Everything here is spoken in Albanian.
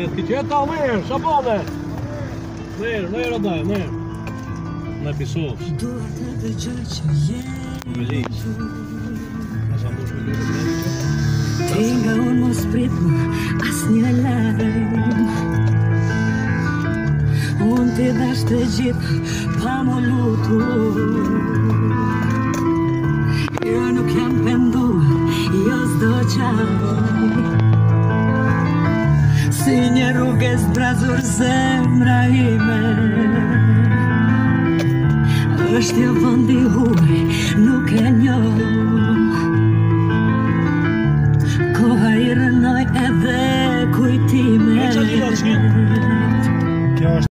Ti qeta, mirë, shabone! Mirë, odaj, mirë. Në pisovës. Me liqë. Asa mbush me liqë, me liqë. Ti nga unë mos pritmë as një lajm. Unë ti dhash të gjithë pa më lutur. Jo nuk jam penduar, jo s'do qaj. Si një rrugës brazur zemra ime. Është jo vëndi huaj, nuk e njoh. Koha I rënoj edhe kujtime.